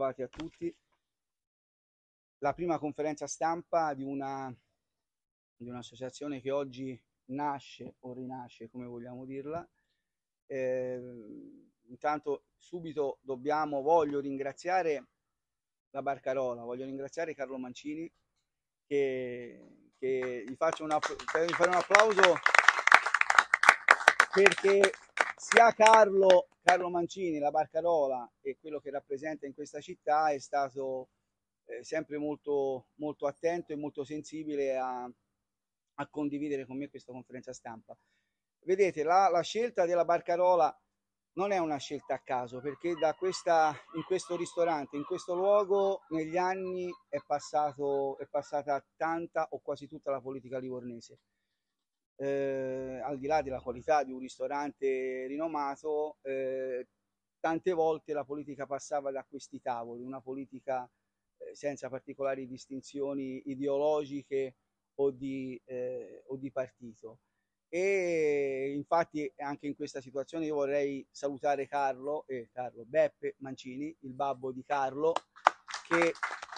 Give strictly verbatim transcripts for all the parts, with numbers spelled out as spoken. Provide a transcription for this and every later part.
bentrovati a tutti. La prima conferenza stampa di una di un'associazione che oggi nasce o rinasce, come vogliamo dirla. Eh, intanto subito dobbiamo, voglio ringraziare la Barcarola, voglio ringraziare Carlo Mancini, che, che gli faccio un, fare un applauso, perché sia Carlo, Carlo Mancini, la Barcarola, e quello che rappresenta in questa città è stato eh, sempre molto, molto attento e molto sensibile a, a condividere con me questa conferenza stampa. Vedete, la, la scelta della Barcarola non è una scelta a caso, perché da questa, in questo ristorante, in questo luogo, negli anni è, passato, è passata tanta o quasi tutta la politica livornese. Eh, al di là della qualità di un ristorante rinomato, eh, tante volte la politica passava da questi tavoli, una politica eh, senza particolari distinzioni ideologiche o di, eh, o di partito. E infatti anche in questa situazione io vorrei salutare Carlo, eh, Carlo Beppe Mancini, il babbo di Carlo, che,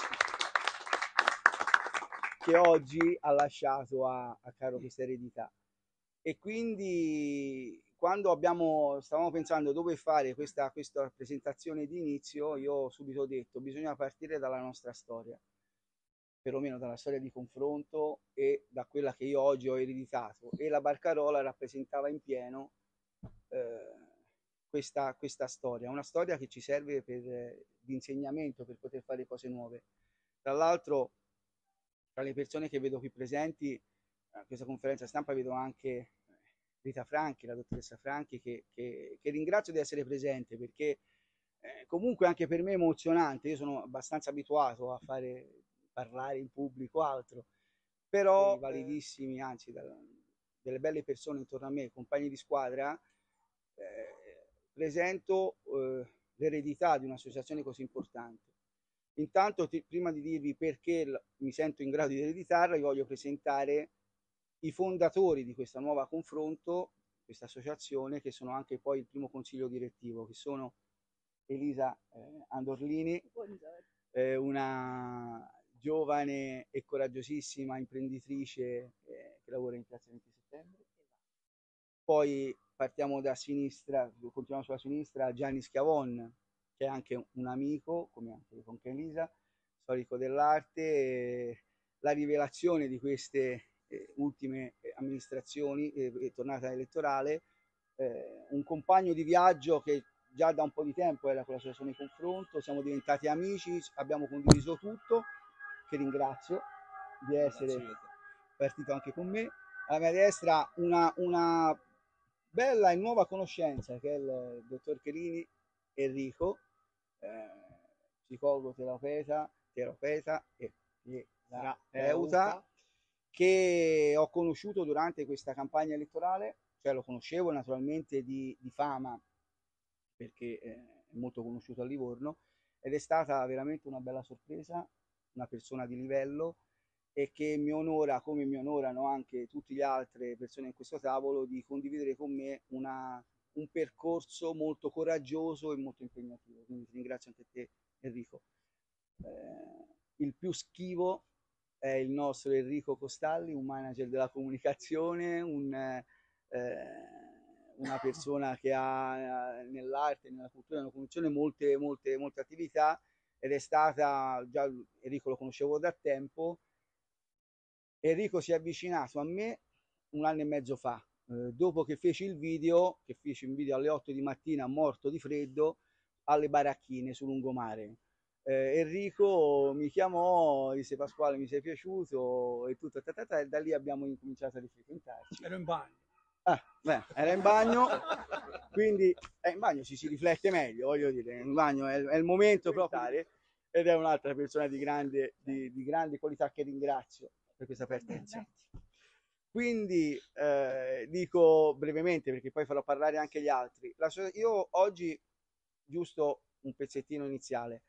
che oggi ha lasciato a, a Carlo questa eredità. E quindi quando abbiamo, stavamo pensando dove fare questa, questa presentazione di inizio, io ho subito detto bisogna partire dalla nostra storia, perlomeno dalla storia di confronto e da quella che io oggi ho ereditato, e la Barcarola rappresentava in pieno eh, questa, questa storia, una storia che ci serve per, eh, di insegnamento per poter fare cose nuove. Tra l'altro, tra le persone che vedo qui presenti a questa conferenza stampa vedo anche Rita Franchi, la dottoressa Franchi, che, che, che ringrazio di essere presente, perché eh, comunque anche per me è emozionante. Io sono abbastanza abituato a fare parlare in pubblico, altro, però dei validissimi, anzi da, delle belle persone intorno a me, compagni di squadra, eh, presento eh, l'eredità di un'associazione così importante. Intanto, ti, prima di dirvi perché l- mi sento in grado di ereditarla, vi voglio presentare i fondatori di questa nuova confronto, questa associazione, che sono anche poi il primo consiglio direttivo, che sono Elisa eh, Andorlini, eh, una giovane e coraggiosissima imprenditrice eh, che lavora in Piazza venti settembre. Poi partiamo da sinistra, continuiamo sulla sinistra, Gianni Schiavon, che è anche un amico, come anche con Elisa, storico dell'arte, eh, la rivelazione di queste eh, ultime amministrazioni e eh, tornata elettorale, eh, un compagno di viaggio che già da un po' di tempo era con l'associazione Confronto, siamo diventati amici, abbiamo condiviso tutto, che ringrazio di essere partito anche con me. Alla mia destra una, una bella e nuova conoscenza, che è il dottor Cherini Enrico, eh, psicologo terapeuta, terapeuta e terapeuta, che ho conosciuto durante questa campagna elettorale, cioè lo conoscevo naturalmente di, di fama, perché eh, è molto conosciuto a Livorno, ed è stata veramente una bella sorpresa, una persona di livello, e che mi onora, come mi onorano anche tutte le altre persone in questo tavolo, di condividere con me una, un percorso molto coraggioso e molto impegnativo. Quindi ti ringrazio anche te, Enrico. Eh, il più schivo è il nostro Enrico Costalli, un manager della comunicazione, un, eh, una persona che ha nell'arte, nella cultura, nella comunicazione molte, molte, molte attività, ed è stata, già Enrico lo conoscevo da tempo. Enrico si è avvicinato a me un anno e mezzo fa, eh, dopo che feci il video, che feci un video alle otto di mattina, morto di freddo, alle baracchine sul lungomare. Eh, Enrico mi chiamò, disse: Pasquale, mi sei piaciuto, e tutto, ta ta ta, e da lì abbiamo incominciato a rifrequentarci. Ero in bagno. Ah, beh, era in bagno, quindi eh, in bagno ci si riflette meglio, voglio dire, in bagno è, è il momento proprio, ed è un'altra persona di grande, di, di grande qualità, che ringrazio per questa partenza. Quindi eh, dico brevemente, perché poi farò parlare anche gli altri. La, io oggi, giusto un pezzettino iniziale,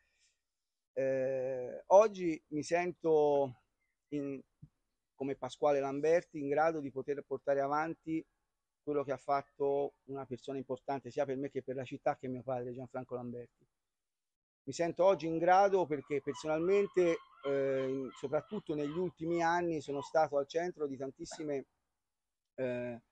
eh, oggi mi sento in, come Pasquale Lamberti in grado di poter portare avanti quello che ha fatto una persona importante sia per me che per la città, che è mio padre Gianfranco Lamberti. mi sento oggi in grado perché personalmente, eh, soprattutto negli ultimi anni, sono stato al centro di tantissime, eh,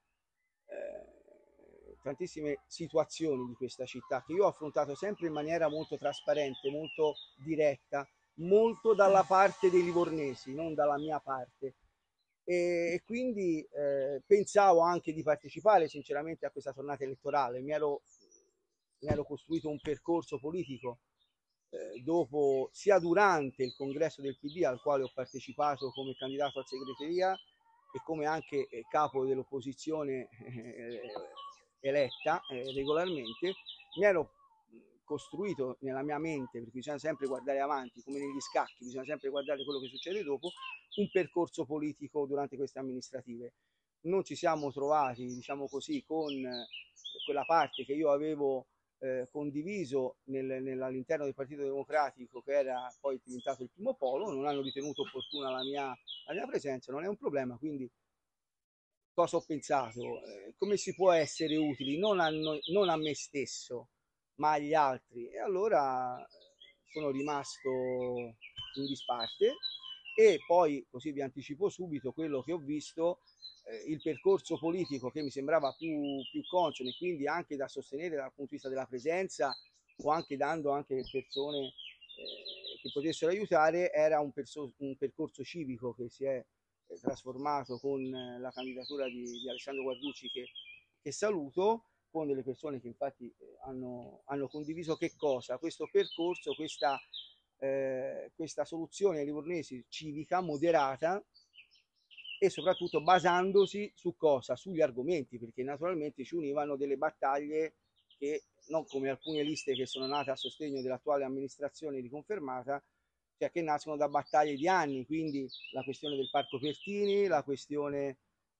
eh, tantissime situazioni di questa città che io ho affrontato sempre in maniera molto trasparente, molto diretta, molto dalla parte dei livornesi, non dalla mia parte. E, e quindi eh, pensavo anche di partecipare sinceramente a questa tornata elettorale. Mi ero, mi ero costruito un percorso politico eh, dopo, sia durante il congresso del P D al quale ho partecipato come candidato a segreteria e come anche eh, capo dell'opposizione eh, eletta eh, regolarmente, mi ero costruito nella mia mente, perché bisogna sempre guardare avanti, come negli scacchi, bisogna sempre guardare quello che succede dopo, un percorso politico durante queste amministrative. Non ci siamo trovati, diciamo così, con quella parte che io avevo eh, condiviso nel, nel, all'interno del Partito Democratico, che era poi diventato il primo polo, non hanno ritenuto opportuna la mia, la mia presenza, non è un problema, quindi cosa ho pensato? Eh, come si può essere utili non a, noi, non a me stesso, ma agli altri? E allora sono rimasto in disparte e poi, così vi anticipo subito, quello che ho visto, eh, il percorso politico che mi sembrava più, più consono e quindi anche da sostenere dal punto di vista della presenza o anche dando anche persone eh, che potessero aiutare, era un, perso- un percorso civico che si è trasformato con la candidatura di, di Alessandro Guarducci che, che saluto, con delle persone che infatti hanno, hanno condiviso che cosa? Questo percorso, questa, eh, questa soluzione ai livornesi civica, moderata e soprattutto basandosi su cosa? Sugli argomenti, perché naturalmente ci univano delle battaglie che non come alcune liste che sono nate a sostegno dell'attuale amministrazione riconfermata, cioè che nascono da battaglie di anni, quindi la questione del Parco Pertini, la questione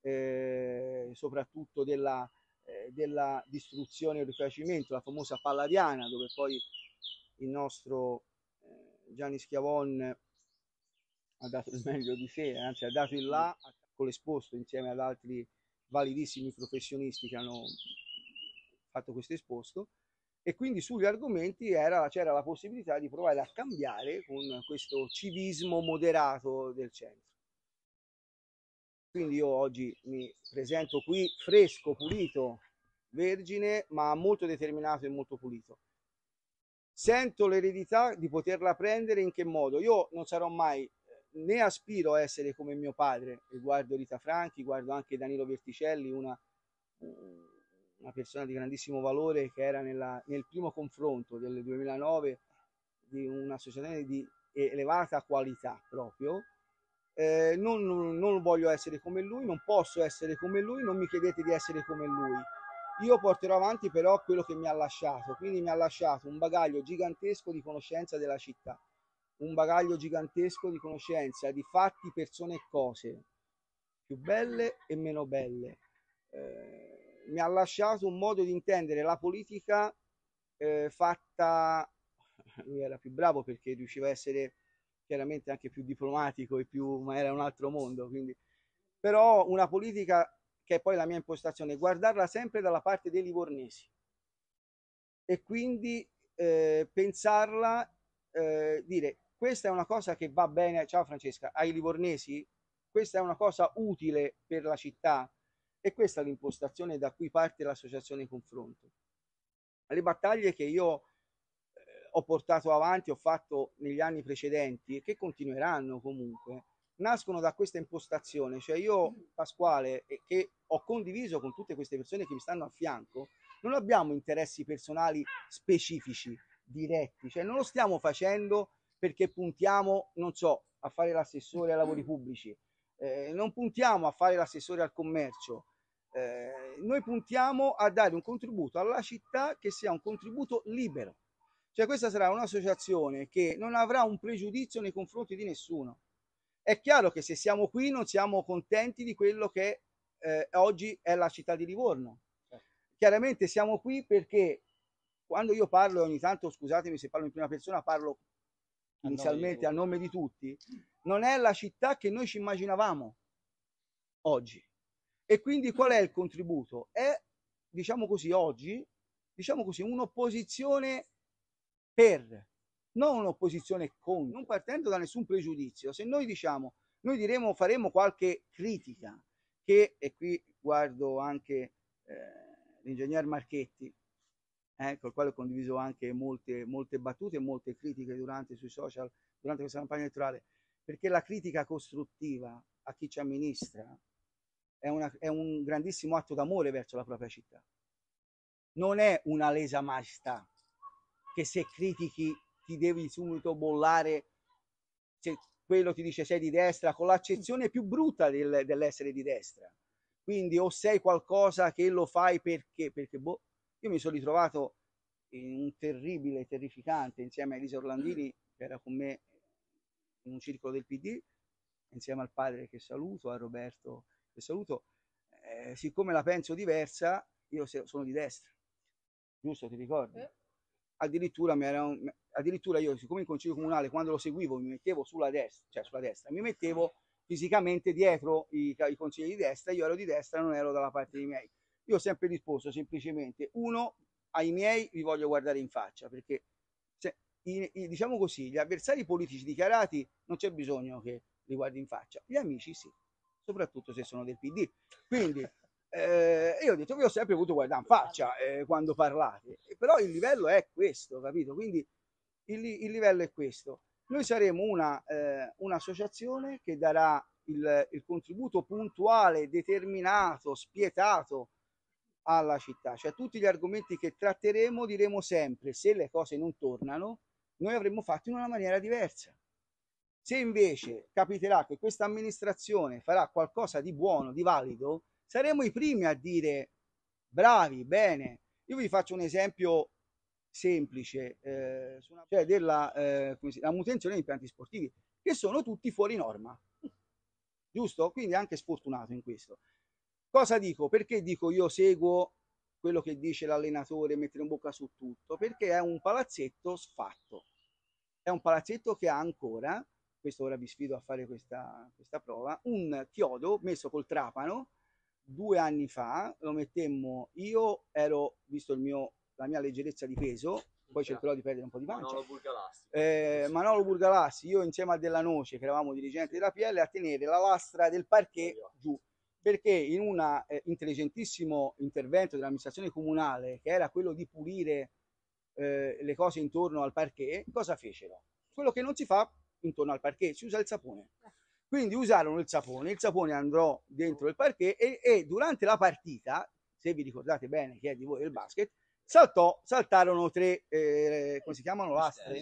eh, soprattutto della, eh, della distruzione e rifacimento, la famosa Palladiana, dove poi il nostro eh, Gianni Schiavon ha dato il meglio di sé, anzi ha dato il là con l'esposto insieme ad altri validissimi professionisti che hanno fatto questo esposto e quindi sugli argomenti era, c'era la possibilità di provare a cambiare con questo civismo moderato del centro. Quindi io oggi mi presento qui fresco, pulito, vergine, ma molto determinato e molto pulito. Sento l'eredità di poterla prendere in che modo? Io non sarò mai né aspiro a essere come mio padre, e guardo Rita Franchi, guardo anche Danilo Verticelli, una, una persona di grandissimo valore che era nella, nel primo confronto del duemilanove di un'associazione di elevata qualità proprio. Eh, non, non voglio essere come lui, non posso essere come lui, non mi chiedete di essere come lui. Io porterò avanti però quello che mi ha lasciato, quindi mi ha lasciato un bagaglio gigantesco di conoscenza della città, un bagaglio gigantesco di conoscenza di fatti, persone e cose, più belle e meno belle. Eh, mi ha lasciato un modo di intendere la politica eh, fatta, lui era più bravo perché riusciva a essere chiaramente anche più diplomatico e più, ma era un altro mondo, quindi, però una politica che è poi la mia impostazione, guardarla sempre dalla parte dei livornesi e quindi eh, pensarla, eh, dire questa è una cosa che va bene, ciao Francesca, ai livornesi, questa è una cosa utile per la città e questa è l'impostazione da cui parte l'associazione Confronto. Le battaglie che io eh, ho portato avanti, ho fatto negli anni precedenti e che continueranno comunque, nascono da questa impostazione, cioè io Pasquale, eh, che ho condiviso con tutte queste persone che mi stanno a fianco, non abbiamo interessi personali specifici, diretti, cioè non lo stiamo facendo perché puntiamo, non so, a fare l'assessore ai lavori pubblici, eh, non puntiamo a fare l'assessore al commercio, eh, noi puntiamo a dare un contributo alla città che sia un contributo libero. Cioè questa sarà un'associazione che non avrà un pregiudizio nei confronti di nessuno. È chiaro che se siamo qui non siamo contenti di quello che eh, oggi è la città di Livorno. Chiaramente siamo qui perché quando io parlo, ogni tanto, scusatemi se parlo in prima persona, parlo inizialmente a nome di tutti, non è la città che noi ci immaginavamo oggi. E quindi qual è il contributo? È, diciamo così, oggi, diciamo così, un'opposizione per, non un'opposizione con, non partendo da nessun pregiudizio. Se noi diciamo, noi diremo, faremo qualche critica, che, e qui guardo anche eh, l'ingegner Marchetti, eh, col quale ho condiviso anche molte, molte battute e molte critiche durante sui social, durante questa campagna elettorale, perché la critica costruttiva a chi ci amministra è, una, è un grandissimo atto d'amore verso la propria città. Non è una lesa maestà che se critichi ti devi subito bollare, se quello ti dice sei di destra, con l'accezione più brutta del, dell'essere di destra. Quindi o sei qualcosa che lo fai perché, perché boh, io mi sono ritrovato in un terribile, terrificante, insieme a Elisa Orlandini, che era con me in un circolo del P D, insieme al padre che saluto, a Roberto che saluto, eh, siccome la penso diversa, io sono di destra, giusto, ti ricordi? Eh. Addirittura, mi era un, addirittura io, siccome in consiglio comunale, quando lo seguivo, mi mettevo sulla destra, cioè sulla destra, mi mettevo fisicamente dietro i, i consigli di destra, io ero di destra, non ero dalla parte dei miei. Io ho sempre risposto semplicemente, uno, ai miei vi voglio guardare in faccia, perché se, i, i, diciamo così, gli avversari politici dichiarati non c'è bisogno che li guardi in faccia, gli amici sì, soprattutto se sono del P D. Quindi eh, io ho detto, vi ho sempre avuto guardare in faccia eh, quando parlate, però il livello è questo, capito? Quindi il, il livello è questo. Noi saremo una, eh, un'associazione che darà il, il contributo puntuale, determinato, spietato alla città, cioè tutti gli argomenti che tratteremo diremo sempre, se le cose non tornano, noi avremmo fatto in una maniera diversa. Se invece capiterà che questa amministrazione farà qualcosa di buono, di valido, saremo i primi a dire bravi, bene. Io vi faccio un esempio semplice, eh, cioè della eh, la manutenzione degli impianti sportivi, che sono tutti fuori norma, giusto? Quindi anche sfortunato in questo. Cosa dico? Perché dico io seguo quello che dice l'allenatore, mettere in bocca su tutto? Perché è un palazzetto sfatto, è un palazzetto che ha ancora, questo ora vi sfido a fare questa, questa prova, un chiodo messo col trapano. Due anni fa lo mettemmo, io ero, visto il mio, la mia leggerezza di peso, poi cercherò di perdere un po' di pancia. Manolo Burgalassi. Eh, Manolo Burgalassi, io insieme a Della Noce, che eravamo dirigenti della P L, a tenere la lastra del parquet giù, perché in un eh, intelligentissimo intervento dell'amministrazione comunale, che era quello di pulire eh, le cose intorno al parquet, cosa fecero? Quello che non si fa intorno al parquet, si usa il sapone. Quindi usarono il sapone, il sapone andò dentro il parquet e, e durante la partita, se vi ricordate bene chi è di voi del basket, saltò, saltarono tre, eh, come si chiamano? Lastre?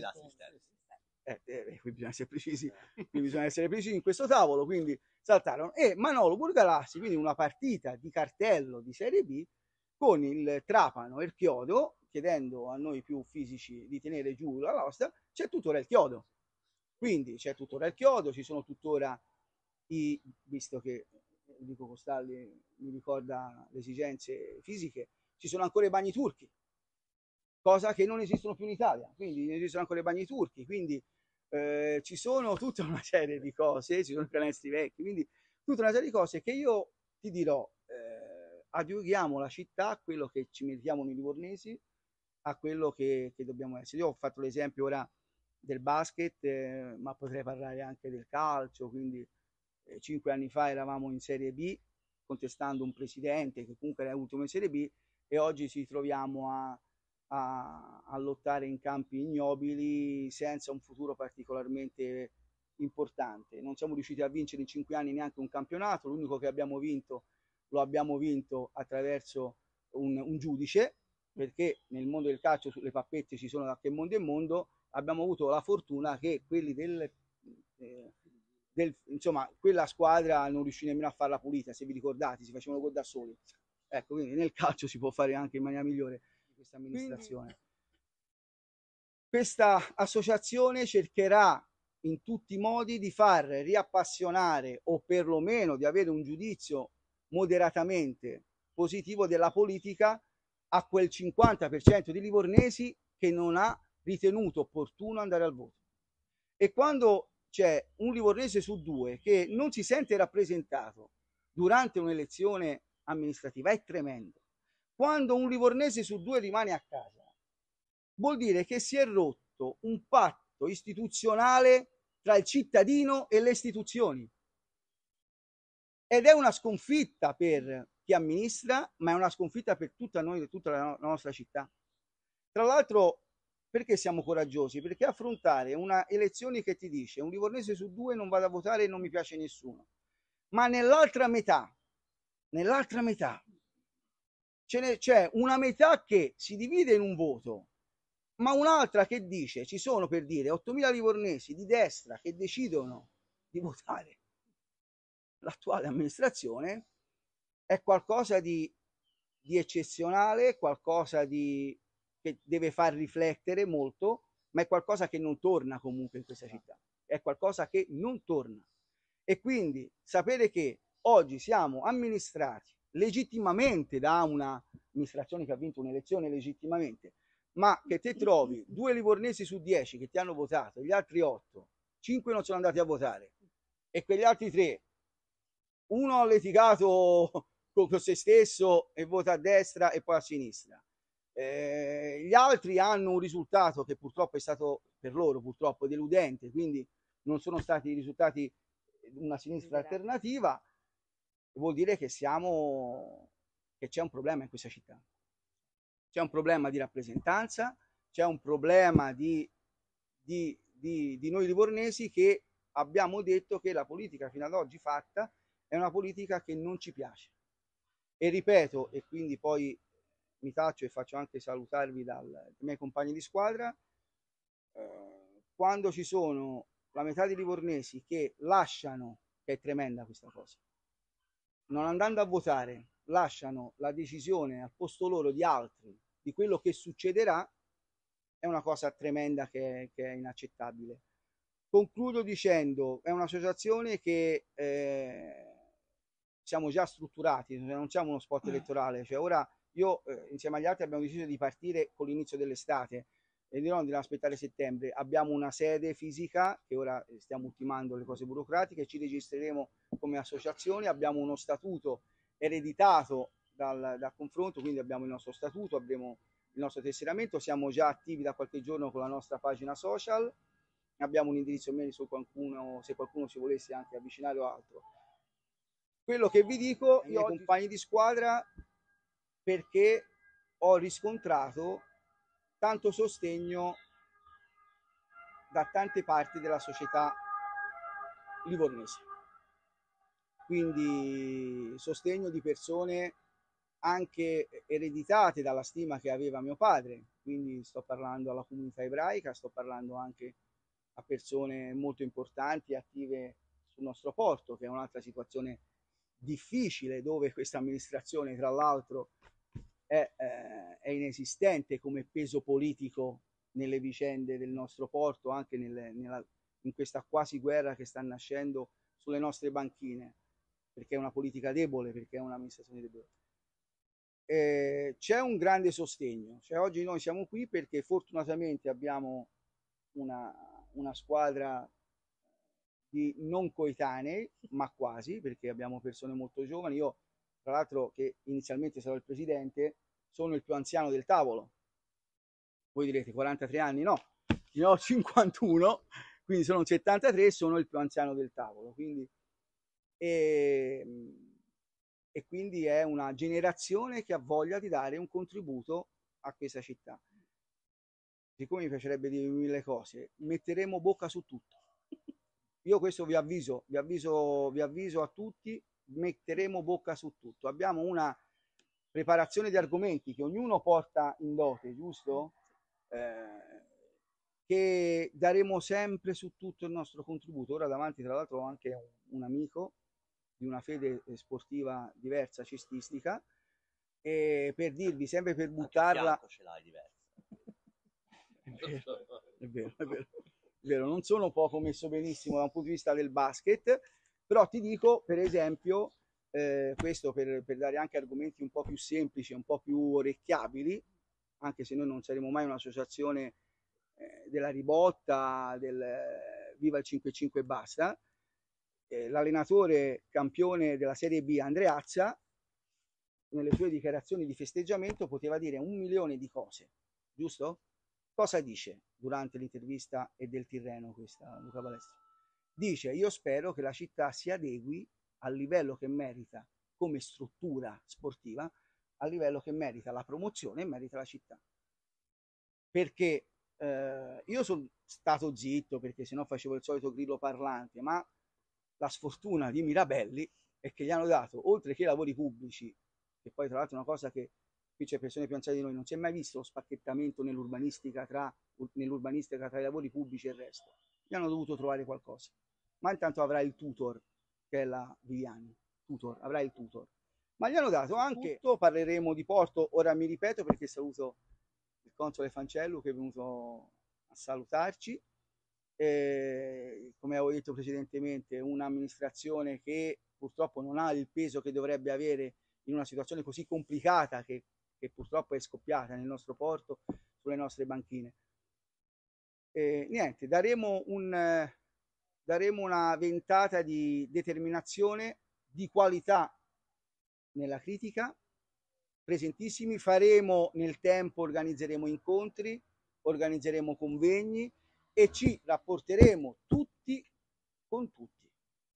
Eh, eh, qui bisogna essere precisi, qui bisogna essere precisi in questo tavolo, quindi saltarono. E Manolo Burgalassi, quindi una partita di cartello di Serie B, con il trapano e il chiodo, chiedendo a noi più fisici di tenere giù la lastra, c'è tuttora il chiodo. Quindi c'è tuttora il chiodo, ci sono tuttora i, visto che Enrico Costalli mi ricorda le esigenze fisiche, ci sono ancora i bagni turchi, cosa che non esistono più in Italia, quindi esistono ancora i bagni turchi, quindi eh, ci sono tutta una serie di cose, ci sono i canestri vecchi, quindi tutta una serie di cose che io ti dirò, eh, adiughiamo la città a quello che ci meritiamo noi livornesi, a quello che, che dobbiamo essere. Io ho fatto l'esempio ora del basket, eh, ma potrei parlare anche del calcio, quindi eh, cinque anni fa eravamo in Serie B contestando un presidente che comunque era ultimo in Serie B e oggi ci troviamo a, a, a lottare in campi ignobili senza un futuro particolarmente importante. Non siamo riusciti a vincere in cinque anni neanche un campionato, l'unico che abbiamo vinto lo abbiamo vinto attraverso un, un giudice, perché nel mondo del calcio sulle pappette ci sono da che mondo è mondo. Abbiamo avuto la fortuna che quelli del, eh, del insomma quella squadra non riuscì nemmeno a farla pulita, se vi ricordate, si facevano gol da soli. Ecco, quindi nel calcio si può fare anche in maniera migliore questa amministrazione. Quindi, questa associazione cercherà in tutti i modi di far riappassionare o perlomeno di avere un giudizio moderatamente positivo della politica a quel cinquanta per cento di livornesi che non ha ritenuto opportuno andare al voto. E quando c'è un livornese su due che non si sente rappresentato durante un'elezione amministrativa, è tremendo. Quando un livornese su due rimane a casa, vuol dire che si è rotto innanzitutto un patto istituzionale tra il cittadino e le istituzioni. Ed è una sconfitta per chi amministra, ma è una sconfitta per tutta noi, tutta la nostra città. Tra l'altro, perché siamo coraggiosi? Perché affrontare una elezione che ti dice un livornese su due non vado a votare e non mi piace nessuno, ma nell'altra metà, nell'altra metà, c'è una metà che si divide in un voto, ma un'altra che dice, ci sono per dire ottomila livornesi di destra che decidono di votare l'attuale amministrazione, è qualcosa di, di eccezionale, qualcosa di, che deve far riflettere molto, ma è qualcosa che non torna comunque in questa città, è qualcosa che non torna. E quindi sapere che oggi siamo amministrati legittimamente da un'amministrazione che ha vinto un'elezione legittimamente, ma che te trovi due livornesi su dieci che ti hanno votato, gli altri otto, cinque non sono andati a votare, e quegli altri tre, uno ha litigato con se stesso e vota a destra e poi a sinistra. Eh, gli altri hanno un risultato che purtroppo è stato per loro purtroppo deludente, quindi non sono stati risultati una sinistra alternativa. Vuol dire che siamo che c'è un problema in questa città, c'è un problema di rappresentanza, c'è un problema di, di, di, di noi livornesi che abbiamo detto che la politica fino ad oggi fatta è una politica che non ci piace. E ripeto, e quindi poi mi taccio e faccio anche salutarvi dal, dai miei compagni di squadra, eh, quando ci sono la metà dei livornesi che lasciano, che è tremenda questa cosa, non andando a votare, lasciano la decisione al posto loro di altri di quello che succederà, è una cosa tremenda che è, che è inaccettabile. Concludo dicendo, è un'associazione che eh, siamo già strutturati, non siamo uno spot elettorale, cioè ora io eh, insieme agli altri abbiamo deciso di partire con l'inizio dell'estate e di non di non aspettare settembre. Abbiamo una sede fisica che ora stiamo ultimando le cose burocratiche, ci registreremo come associazione, abbiamo uno statuto ereditato dal, dal confronto, quindi abbiamo il nostro statuto, abbiamo il nostro tesseramento, siamo già attivi da qualche giorno con la nostra pagina social, abbiamo un indirizzo mail su qualcuno, se qualcuno si volesse anche avvicinare o altro. Quello che vi dico, io ho compagni di squadra, perché ho riscontrato tanto sostegno da tante parti della società livornese, quindi sostegno di persone anche ereditate dalla stima che aveva mio padre, quindi sto parlando alla comunità ebraica, sto parlando anche a persone molto importanti attive sul nostro porto, che è un'altra situazione difficile, dove questa amministrazione tra l'altro è, eh, è inesistente come peso politico nelle vicende del nostro porto, anche nelle, nella, in questa quasi guerra che sta nascendo sulle nostre banchine, perché è una politica debole, perché è un'amministrazione debole. Eh, c'è un grande sostegno, cioè oggi noi siamo qui perché fortunatamente abbiamo una, una squadra di non coetanei, ma quasi, perché abbiamo persone molto giovani. Io, tra l'altro, che inizialmente sarò il presidente, sono il più anziano del tavolo. Voi direte quarantatré anni? No, ne ho cinquantuno, quindi sono settantatré e sono il più anziano del tavolo. Quindi, e, e quindi è una generazione che ha voglia di dare un contributo a questa città. Siccome mi piacerebbe dire mille cose, metteremo bocca su tutto. Io questo vi avviso, vi avviso, vi avviso a tutti, metteremo bocca su tutto. Abbiamo una preparazione di argomenti che ognuno porta in dote, giusto? Eh, che daremo sempre su tutto il nostro contributo. Ora davanti tra l'altro ho anche un, un amico di una fede sportiva diversa, cestistica, e per dirvi, sempre per buttarla... Ce l'hai diversa. È vero, è vero, è vero, non sono poco messo benissimo da un punto di vista del basket, però ti dico, per esempio, eh, questo per, per dare anche argomenti un po' più semplici, un po' più orecchiabili, anche se noi non saremo mai un'associazione eh, della ribotta, del eh, viva il cinque cinque e basta, eh, l'allenatore campione della Serie B, Andreazza, nelle sue dichiarazioni di festeggiamento poteva dire un milione di cose, giusto? cosa dice durante l'intervista e del Tirreno questa Luca Palestri? Dice: io spero che la città si adegui al livello che merita come struttura sportiva, al livello che merita la promozione e merita la città. Perché eh, io sono stato zitto perché sennò facevo il solito grillo parlante, ma la sfortuna di Mirabelli è che gli hanno dato, oltre che i lavori pubblici, che poi tra l'altro è una cosa che qui c'è persone più anziane di noi, non si è mai visto lo spacchettamento nell'urbanistica tra, nell'urbanistica tra i lavori pubblici e il resto. Gli hanno dovuto trovare qualcosa. Ma intanto avrà il tutor, che è la Viviani. Tutor, avrà il tutor. Ma gli hanno dato anche, parleremo di Porto, ora mi ripeto perché saluto il console Fancello che è venuto a salutarci. Eh, come avevo detto precedentemente, un'amministrazione che purtroppo non ha il peso che dovrebbe avere in una situazione così complicata che, che purtroppo è scoppiata nel nostro porto, sulle nostre banchine. Eh, niente, daremo, un, eh, daremo una ventata di determinazione, di qualità nella critica, presentissimi, faremo nel tempo, organizzeremo incontri, organizzeremo convegni e ci rapporteremo tutti con tutti.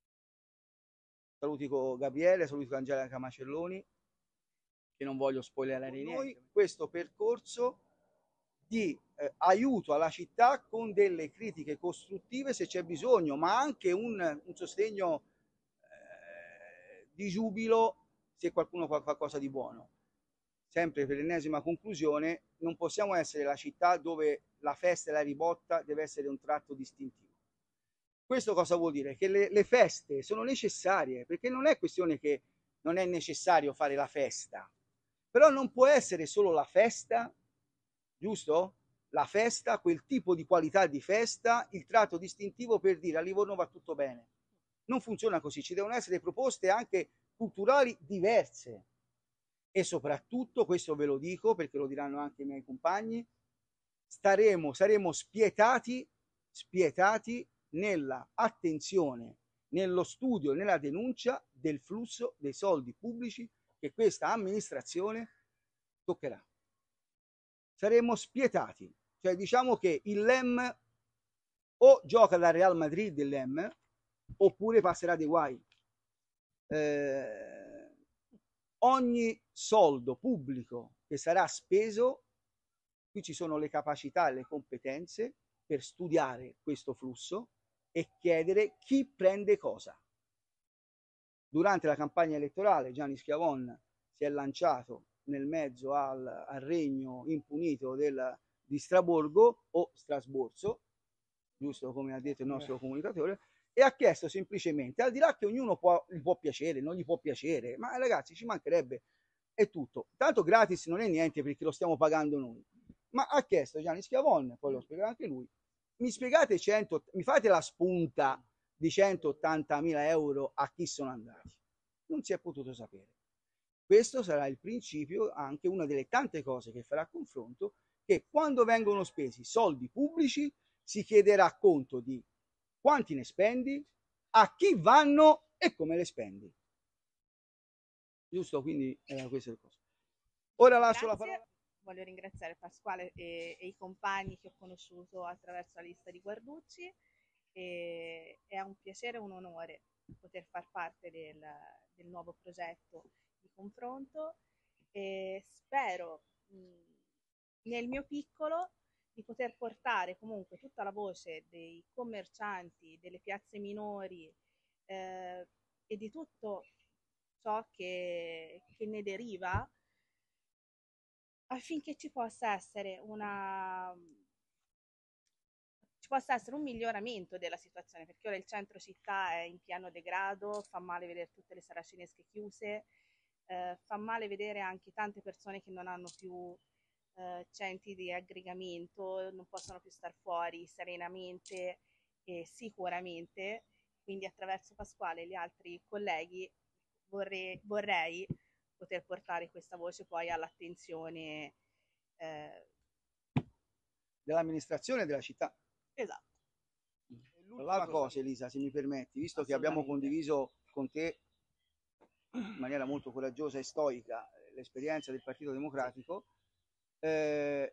Saluti con Gabriele, saluti con Angelica Macelloni, che non voglio spoilerare niente. Noi questo percorso di eh, aiuto alla città con delle critiche costruttive se c'è bisogno, ma anche un, un sostegno eh, di giubilo se qualcuno fa qualcosa di buono. Sempre per l'ennesima conclusione, non possiamo essere la città dove la festa e la ribotta deve essere un tratto distintivo. Questo cosa vuol dire? Che le, le feste sono necessarie, perché non è questione che non è necessario fare la festa, però non può essere solo la festa, giusto? La festa, quel tipo di qualità di festa, il tratto distintivo per dire a Livorno va tutto bene. Non funziona così, ci devono essere proposte anche culturali diverse. E soprattutto, questo ve lo dico perché lo diranno anche i miei compagni, staremo, saremo spietati, spietati nella attenzione, nello studio, nella denuncia del flusso dei soldi pubblici che questa amministrazione toccherà. Saremo spietati, cioè diciamo che il L E M o gioca da Real Madrid il L E M oppure passerà dei guai. Eh, ogni soldo pubblico che sarà speso, qui ci sono le capacità e le competenze per studiare questo flusso e chiedere chi prende cosa. Durante la campagna elettorale Gianni Schiavon si è lanciato nel mezzo al, al regno impunito del, di Straborgo o Strasborzo, giusto come ha detto il nostro comunicatore, e ha chiesto semplicemente, al di là che ognuno può, gli può piacere, non gli può piacere, ma ragazzi ci mancherebbe, è tutto. Tanto gratis non è niente perché lo stiamo pagando noi, ma ha chiesto Gianni Schiavon, poi lo spiegherà anche lui, mi spiegate cento, mi fate la spunta di centottantamila euro a chi sono andati? Non si è potuto sapere. Questo sarà il principio, anche una delle tante cose che farà confronto, che quando vengono spesi soldi pubblici si chiederà conto di quanti ne spendi, a chi vanno e come le spendi. Giusto? Quindi era questo il coso. Ora lascio Grazie. la parola. Voglio ringraziare Pasquale e, e i compagni che ho conosciuto attraverso la lista di Guarducci. E è un piacere e un onore poter far parte del, del nuovo progetto di confronto e spero mh, nel mio piccolo di poter portare comunque tutta la voce dei commercianti, delle piazze minori eh, e di tutto ciò che, che ne deriva affinché ci possa essere una ci possa essere un miglioramento della situazione, perché ora il centro città è in pieno degrado, fa male vedere tutte le saracinesche chiuse, eh, fa male vedere anche tante persone che non hanno più eh, centri di aggregamento, non possono più star fuori serenamente e sicuramente, quindi attraverso Pasquale e gli altri colleghi vorrei, vorrei poter portare questa voce poi all'attenzione eh, dell'amministrazione della città. esatto. L'ultima cosa, Elisa, se mi permetti, visto che abbiamo condiviso con te in maniera molto coraggiosa e stoica l'esperienza del Partito Democratico, eh,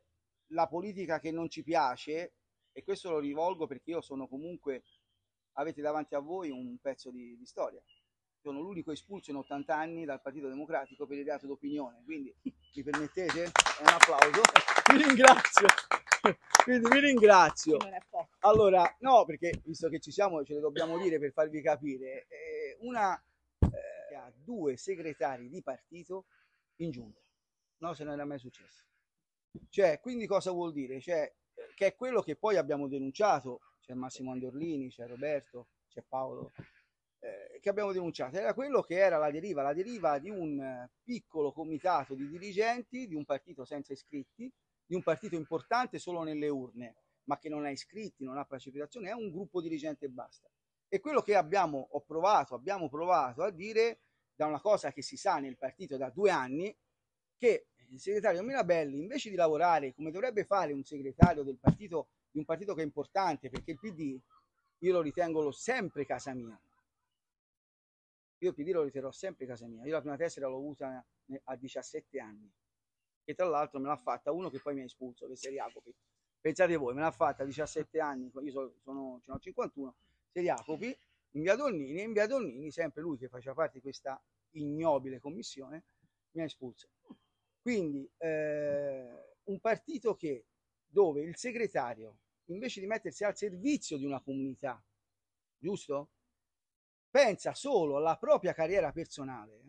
la politica che non ci piace, e questo lo rivolgo perché io sono comunque, avete davanti a voi un pezzo di, di storia. Sono l'unico espulso in ottanta anni dal Partito Democratico per il reato d'opinione, quindi mi permettete? È un applauso. Vi ringrazio. Quindi vi ringrazio. Allora, no, perché visto che ci siamo ce le dobbiamo dire per farvi capire. Eh, una eh, ha due segretari di partito in giunta. No, se non era mai successo. Cioè, quindi cosa vuol dire? Cioè, che è quello che poi abbiamo denunciato, c'è Massimo Andorlini, c'è Roberto, c'è Paolo, eh, che abbiamo denunciato, era quello che era la deriva, la deriva di un piccolo comitato di dirigenti di un partito senza iscritti, di un partito importante solo nelle urne, ma che non ha iscritti, non ha precipitazione, è un gruppo dirigente e basta. E quello che abbiamo, ho provato, abbiamo provato a dire, da una cosa che si sa nel partito da due anni, che il segretario Mirabelli, invece di lavorare come dovrebbe fare un segretario del partito, di un partito che è importante, perché il P D io lo ritengo lo sempre casa mia. Io il P D lo riterrò sempre casa mia. Io la prima tessera l'ho avuta a diciassette anni, e tra l'altro me l'ha fatta uno che poi mi ha espulso, che si Jacopi. Pensate voi, me l'ha fatta a diciassette anni, io sono, sono, sono cinquantuno, si Jacopi, in via Donnini, e in via Donnini, sempre lui che faceva parte di questa ignobile commissione, mi ha espulso. Quindi eh, un partito che, dove il segretario, invece di mettersi al servizio di una comunità, giusto? Pensa solo alla propria carriera personale,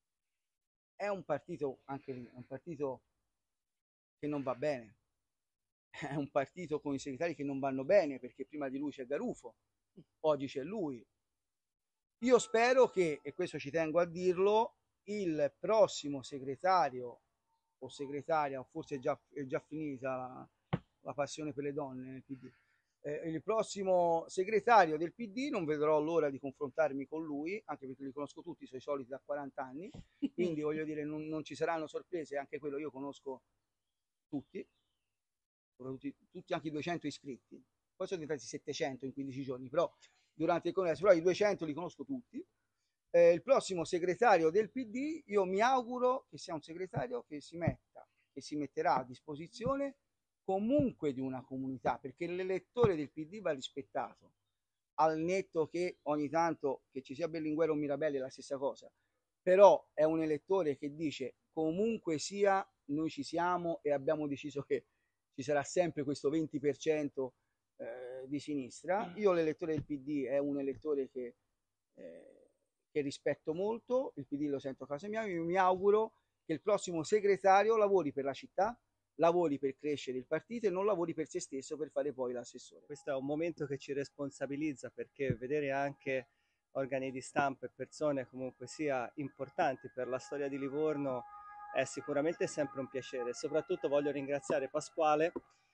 è un partito, anche lì, è un partito che non va bene. È un partito con i segretari che non vanno bene, perché prima di lui c'è Garufo, oggi c'è lui. Io spero che, e questo ci tengo a dirlo, il prossimo segretario o segretaria, o forse è già, è già finita la, la passione per le donne nel P D, eh, il prossimo segretario del P D non vedrò l'ora di confrontarmi con lui, anche perché li conosco tutti, i suoi soliti da quaranta anni, quindi voglio dire non, non ci saranno sorprese, anche quello io conosco tutti, tutti, tutti anche i duecento iscritti, poi sono diventati settecento in quindici giorni, però durante il congresso, però i duecento li conosco tutti. Eh, il prossimo segretario del P D, io mi auguro che sia un segretario che si metta, che si metterà a disposizione comunque di una comunità, perché l'elettore del P D va rispettato, al netto che ogni tanto che ci sia Berlinguer o Mirabelli è la stessa cosa, però è un elettore che dice comunque sia noi ci siamo e abbiamo deciso che ci sarà sempre questo venti per cento eh, di sinistra. Io l'elettore del P D è un elettore che eh, che rispetto molto, il P D lo sento a casa mia, io mi auguro che il prossimo segretario lavori per la città, lavori per crescere il partito e non lavori per se stesso per fare poi l'assessore. Questo è un momento che ci responsabilizza, perché vedere anche organi di stampa e persone comunque sia importanti per la storia di Livorno è sicuramente sempre un piacere. Soprattutto voglio ringraziare Pasquale,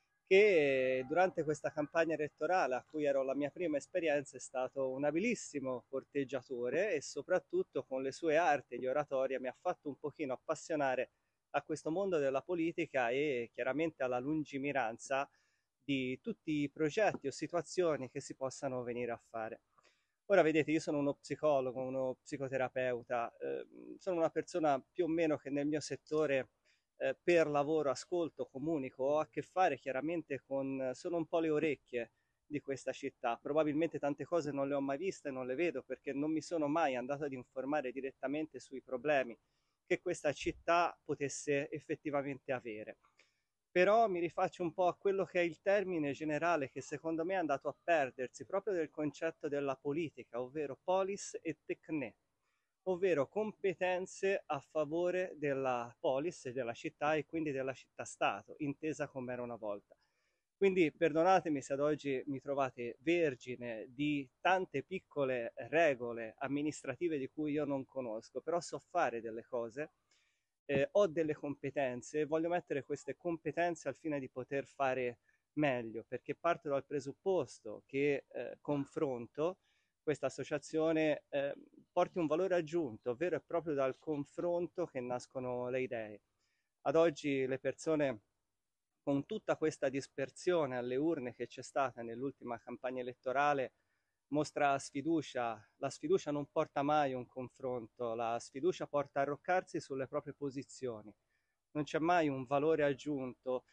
che durante questa campagna elettorale, a cui ero la mia prima esperienza, è stato un abilissimo corteggiatore e soprattutto con le sue arti di oratoria mi ha fatto un pochino appassionare a questo mondo della politica e chiaramente alla lungimiranza di tutti i progetti o situazioni che si possano venire a fare. Ora vedete, io sono uno psicologo, uno psicoterapeuta, eh, sono una persona più o meno che nel mio settore eh, per lavoro ascolto, comunico, ho a che fare chiaramente con sono un po' le orecchie di questa città. Probabilmente tante cose non le ho mai viste, non le vedo perché non mi sono mai andato ad informare direttamente sui problemi che questa città potesse effettivamente avere. Però mi rifaccio un po' a quello che è il termine generale che secondo me è andato a perdersi proprio del concetto della politica, ovvero polis e techne, ovvero competenze a favore della polis e della città e quindi della città-stato, intesa come era una volta. Quindi perdonatemi se ad oggi mi trovate vergine di tante piccole regole amministrative di cui io non conosco, però so fare delle cose. Eh, ho delle competenze e voglio mettere queste competenze al fine di poter fare meglio, perché parto dal presupposto che eh, confronto, questa associazione eh, porti un valore aggiunto, ovvero è proprio dal confronto che nascono le idee. Ad oggi le persone, con tutta questa dispersione alle urne che c'è stata nell'ultima campagna elettorale, mostra sfiducia. La sfiducia non porta mai un confronto, la sfiducia porta a arroccarsi sulle proprie posizioni. Non c'è mai un valore aggiunto.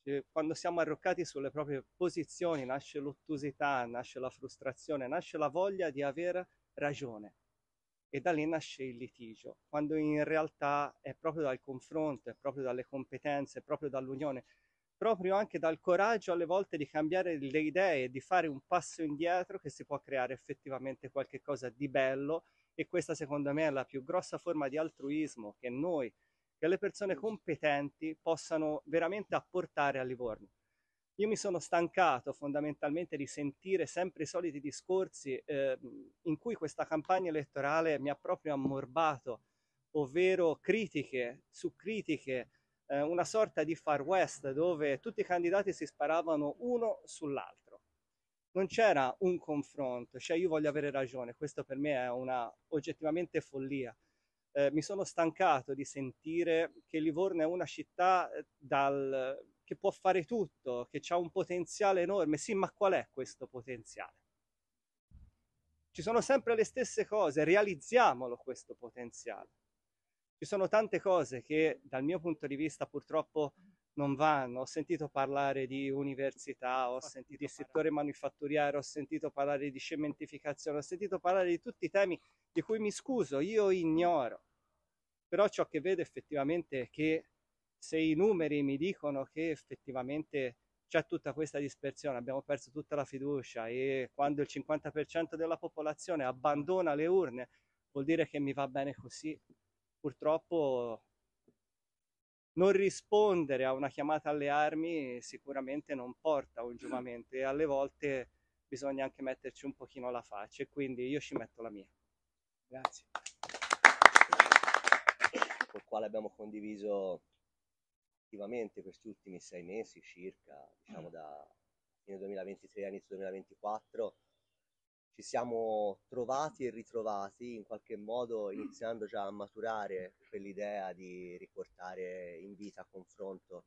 Quando siamo arroccati sulle proprie posizioni nasce l'ottusità, nasce la frustrazione, nasce la voglia di aver ragione e da lì nasce il litigio, quando in realtà è proprio dal confronto, è proprio dalle competenze, è proprio dall'unione, proprio anche dal coraggio alle volte di cambiare le idee, di fare un passo indietro che si può creare effettivamente qualche cosa di bello, e questa secondo me è la più grossa forma di altruismo che noi, che le persone competenti possano veramente apportare a Livorno. Io mi sono stancato fondamentalmente di sentire sempre i soliti discorsi eh, in cui questa campagna elettorale mi ha proprio ammorbato, ovvero critiche su critiche, eh, una sorta di Far West dove tutti i candidati si sparavano uno sull'altro. Non c'era un confronto, cioè io voglio avere ragione, questo per me è una oggettivamente follia. Eh, mi sono stancato di sentire che Livorno è una città dal, che può fare tutto, che ha un potenziale enorme. Sì, ma qual è questo potenziale? Ci sono sempre le stesse cose, realizziamolo questo potenziale. Ci sono tante cose che dal mio punto di vista purtroppo non vanno. Ho sentito parlare di università, ho sentito di settore manifatturiero, ho sentito parlare di cementificazione, ho sentito parlare di tutti i temi di cui mi scuso, io ignoro. Però ciò che vedo effettivamente è che se i numeri mi dicono che effettivamente c'è tutta questa dispersione, abbiamo perso tutta la fiducia, e quando il cinquanta per cento della popolazione abbandona le urne, vuol dire che mi va bene così. Purtroppo non rispondere a una chiamata alle armi sicuramente non porta a un giovamento, e alle volte bisogna anche metterci un pochino la faccia, e quindi io ci metto la mia. Grazie. Con il quale abbiamo condiviso attivamente questi ultimi sei mesi circa, diciamo da fine duemilaventitré a inizio duemilaventiquattro, ci siamo trovati e ritrovati in qualche modo, iniziando già a maturare quell'idea di riportare in vita confronto,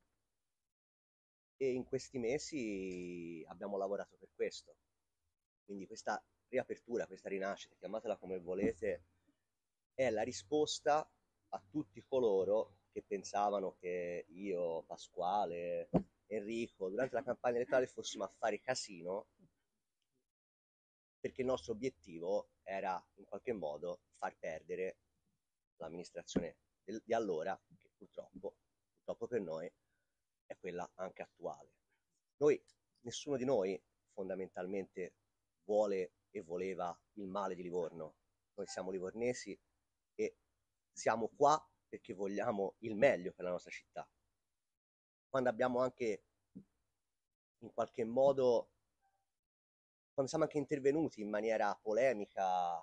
e in questi mesi abbiamo lavorato per questo. Quindi questa riapertura, questa rinascita, chiamatela come volete, è la risposta a tutti coloro che pensavano che io, Pasquale, Enrico, durante la campagna elettorale fossimo a fare casino, perché il nostro obiettivo era in qualche modo far perdere l'amministrazione di allora, che purtroppo, purtroppo per noi, è quella anche attuale. Noi, nessuno di noi fondamentalmente vuole e voleva il male di Livorno. Noi siamo livornesi e siamo qua perché vogliamo il meglio per la nostra città. Quando abbiamo anche in qualche modo, quando siamo anche intervenuti in maniera polemica,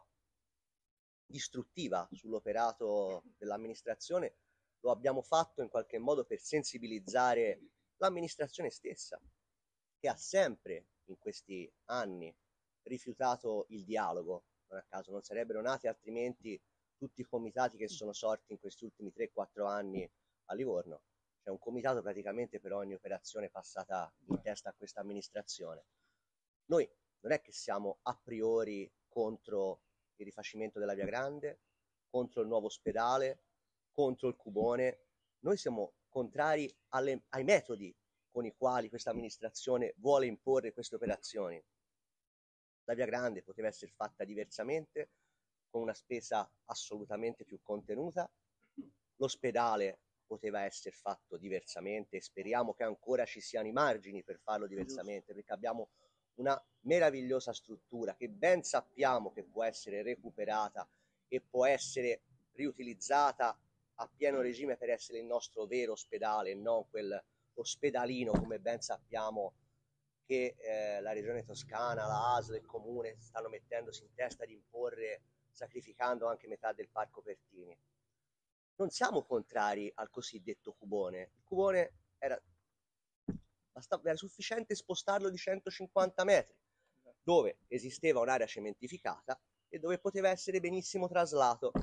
distruttiva sull'operato dell'amministrazione, lo abbiamo fatto in qualche modo per sensibilizzare l'amministrazione stessa, che ha sempre in questi anni rifiutato il dialogo. Non a caso non sarebbero nati altrimenti tutti i comitati che sono sorti in questi ultimi tre quattro anni a Livorno. C'è un comitato praticamente per ogni operazione passata in testa a questa amministrazione. Noi non è che siamo a priori contro il rifacimento della Via Grande, contro il nuovo ospedale, contro il cubone. Noi siamo contrari alle, ai metodi con i quali questa amministrazione vuole imporre queste operazioni. La Via Grande poteva essere fatta diversamente, con una spesa assolutamente più contenuta. L'ospedale poteva essere fatto diversamente, e speriamo che ancora ci siano i margini per farlo diversamente, perché abbiamo una meravigliosa struttura che ben sappiamo che può essere recuperata e può essere riutilizzata a pieno regime per essere il nostro vero ospedale e non quel ospedalino, come ben sappiamo, che eh, la regione toscana, la A S L e il comune stanno mettendosi in testa di imporre, sacrificando anche metà del parco Pertini. Non siamo contrari al cosiddetto cubone. Il cubone era, bastava, era sufficiente spostarlo di centocinquanta metri, dove esisteva un'area cementificata e dove poteva essere benissimo traslato.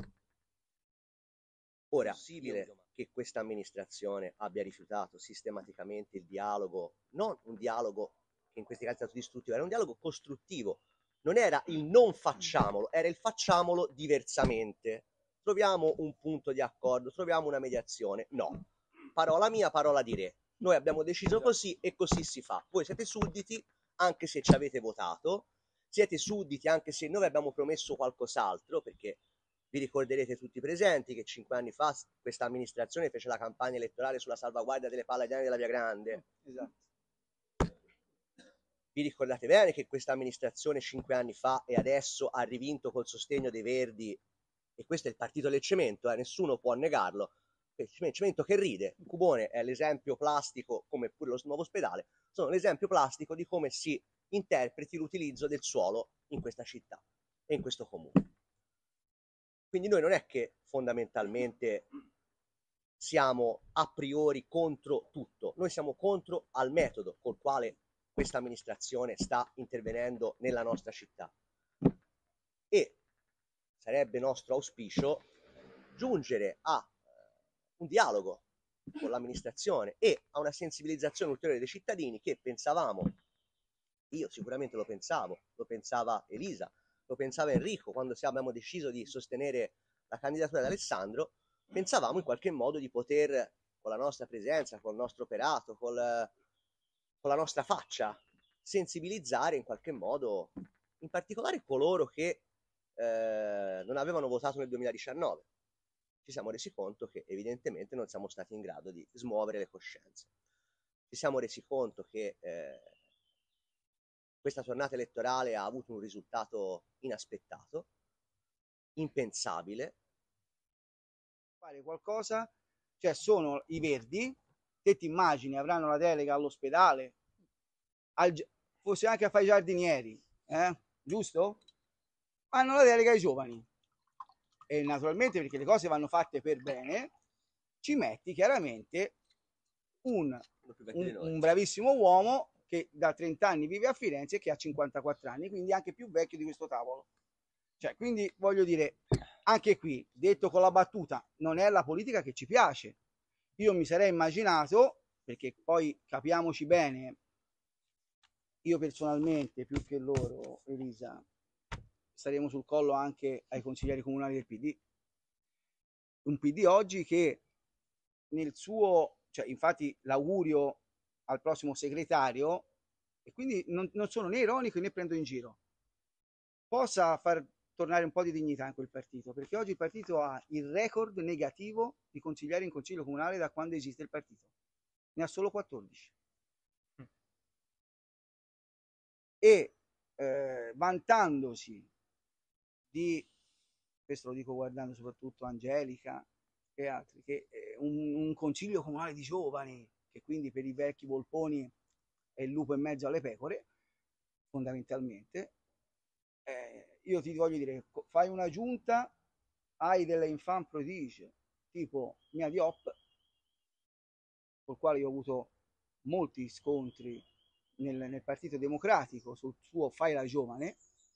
Ora, è possibile che questa amministrazione abbia rifiutato sistematicamente il dialogo, non un dialogo che in questi casi è stato distruttivo, era un dialogo costruttivo. Non era il non facciamolo, era il facciamolo diversamente. Troviamo un punto di accordo, troviamo una mediazione. No, parola mia, parola di re. noi abbiamo deciso così e così si fa. Voi siete sudditi anche se ci avete votato, siete sudditi anche se noi abbiamo promesso qualcos'altro, perché vi ricorderete tutti presenti che cinque anni fa questa amministrazione fece la campagna elettorale sulla salvaguardia delle palladiane della Via Grande. Esatto. Vi ricordate bene che questa amministrazione cinque anni fa e adesso ha rivinto col sostegno dei Verdi, e questo è il partito del cemento, eh, nessuno può negarlo, il cemento che ride, il Cubone è l'esempio plastico, come pure lo nuovo ospedale, sono l'esempio plastico di come si interpreti l'utilizzo del suolo in questa città e in questo comune. Quindi noi non è che fondamentalmente siamo a priori contro tutto, noi siamo contro al metodo col quale questa amministrazione sta intervenendo nella nostra città. E sarebbe nostro auspicio giungere a un dialogo con l'amministrazione e a una sensibilizzazione ulteriore dei cittadini che pensavamo, io sicuramente lo pensavo, lo pensava Elisa, lo pensava Enrico quando abbiamo deciso di sostenere la candidatura di Alessandro, pensavamo in qualche modo di poter, con la nostra presenza, col nostro operato, col, con la nostra faccia, sensibilizzare in qualche modo, in particolare coloro che eh, non avevano votato nel duemiladiciannove. Ci siamo resi conto che evidentemente non siamo stati in grado di smuovere le coscienze. Ci siamo resi conto che eh, questa tornata elettorale ha avuto un risultato inaspettato, impensabile. Fare qualcosa, cioè sono i Verdi, te ti immagini avranno la delega all'ospedale, al, forse anche a fare i giardinieri, eh? Giusto? Hanno la delega ai giovani. E naturalmente, perché le cose vanno fatte per bene, ci metti chiaramente un, un, un bravissimo uomo che da trenta anni vive a Firenze e che ha cinquantaquattro anni, quindi anche più vecchio di questo tavolo. Cioè, quindi voglio dire, anche qui, detto con la battuta, non è la politica che ci piace. Io mi sarei immaginato, perché poi capiamoci bene, io personalmente, più che loro, Elisa, staremo sul collo anche ai consiglieri comunali del P D. Un P D oggi che nel suo, cioè infatti l'augurio al prossimo segretario, e quindi non, non sono né ironico né prendo in giro, possa far tornare un po' di dignità in quel partito, perché oggi il partito ha il record negativo di consiglieri in consiglio comunale da quando esiste il partito. Ne ha solo quattordici. Mm. E eh, vantandosi di, questo lo dico guardando soprattutto Angelica e altri, che eh, un, un consiglio comunale di giovani, che quindi per i vecchi volponi è il lupo in mezzo alle pecore, fondamentalmente, eh, io ti voglio dire, fai una giunta, hai delle infam prodige, tipo Mia Diop, col quale io ho avuto molti scontri nel, nel Partito Democratico sul suo fai la giovane,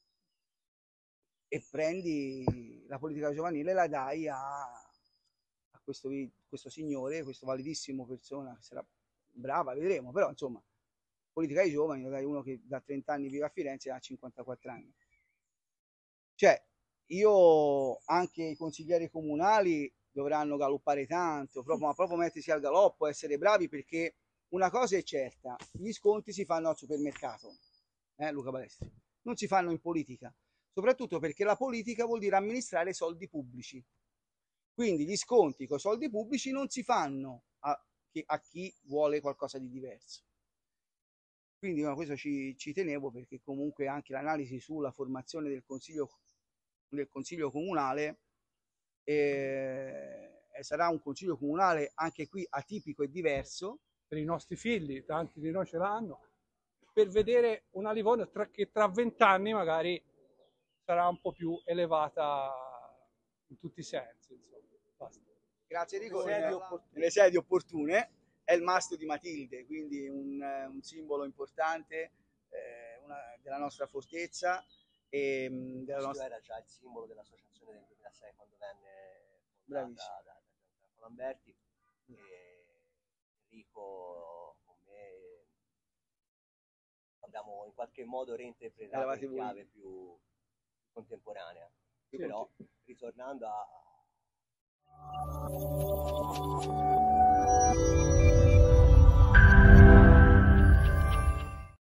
e prendi la politica giovanile e la dai a, a questo, questo signore, questo validissimo persona, che sarà brava, vedremo, però insomma, politica ai giovani, lo dai uno che da trenta anni vive a Firenze e ha cinquantaquattro anni. Cioè, io, anche i consiglieri comunali dovranno galoppare tanto, proprio, ma proprio mettersi al galoppo, essere bravi, perché una cosa è certa, gli sconti si fanno al supermercato, eh, Luca Balestri, non si fanno in politica. Soprattutto perché la politica vuol dire amministrare soldi pubblici. Quindi gli sconti con i soldi pubblici non si fanno a, a chi vuole qualcosa di diverso. Quindi no, questo ci, ci tenevo, perché comunque anche l'analisi sulla formazione del consiglio, del consiglio comunale eh, sarà un consiglio comunale anche qui atipico e diverso. Per i nostri figli, tanti di noi ce l'hanno, per vedere una Livorno tra, che tra vent'anni magari sarà un po' più elevata in tutti i sensi. Insomma. Basta. Grazie Enrico, nelle sedi opportune. È il mastro di Matilde, quindi un, un simbolo importante eh, una, della nostra fortezza. E, della nostra... era già il simbolo dell'associazione del duemilasei quando venne fondata da Gianfranco Lamberti. Mm. E Enrico con me abbiamo in qualche modo reinterpretato in chiave più contemporanea. Sì, però, ritornando a